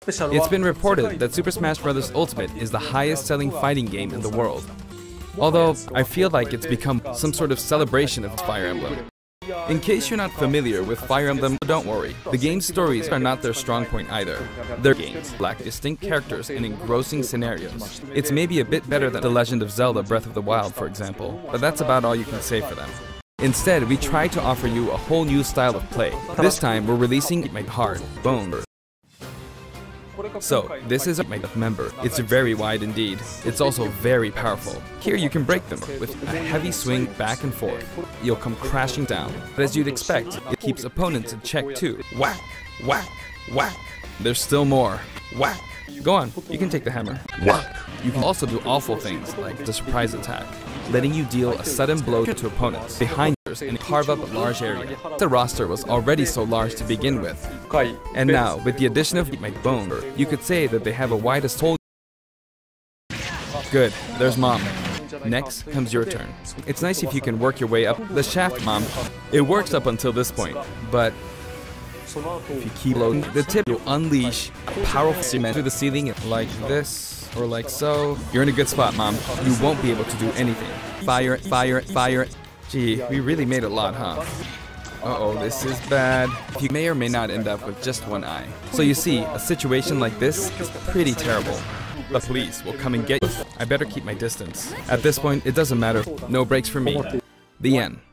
It's been reported that Super Smash Bros. Ultimate is the highest-selling fighting game in the world. Although, I feel like it's become some sort of celebration of Fire Emblem. In case you're not familiar with Fire Emblem, don't worry. The game's stories are not their strong point either. Their games lack distinct characters and engrossing scenarios. It's maybe a bit better than The Legend of Zelda Breath of the Wild, for example, but that's about all you can say for them. Instead, we try to offer you a whole new style of play. This time, we're releasing my Heart, Bone. So, this is a member. It's very wide indeed. It's also very powerful. Here you can break them with a heavy swing back and forth. You'll come crashing down. But as you'd expect, it keeps opponents in check too. Whack, whack, whack. There's still more. Whack. Go on, you can take the hammer. Whack. You can also do awful things like the surprise attack, letting you deal a sudden blow to opponents behind yours and carve up a large area. The roster was already so large to begin with. And now, with the addition of my Bone, you could say that they have a widest hole. Good, there's Mom. Next comes your turn. It's nice if you can work your way up the shaft, Mom. It works up until this point, but if you keep loading the tip, you'll unleash a powerful cement through the ceiling like this, or like so. You're in a good spot, Mom. You won't be able to do anything. Fire, fire, fire. Gee, we really made a lot, huh? Uh-oh, this is bad. You may or may not end up with just one eye. So you see, a situation like this is pretty terrible. The police will come and get you. I better keep my distance. At this point, it doesn't matter. No breaks for me. The end.